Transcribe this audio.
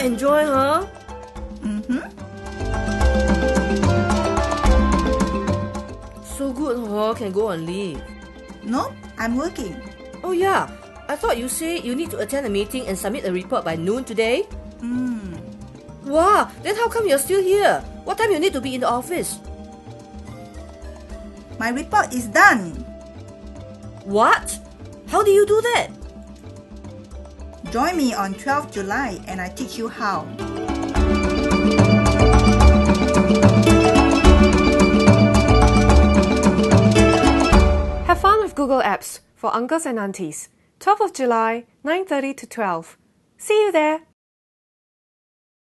enjoy, huh? So good, huh? Can go on leave. No, I'm working. Oh yeah, I thought you said you need to attend a meeting and submit a report by noon today. Wow, then how come you're still here? What time you need to be in the office? My report is done. What? How do you do that? Join me on 12th July and I teach you how. Have fun with Google Apps for uncles and aunties. 12th of July, 9:30 to 12. See you there!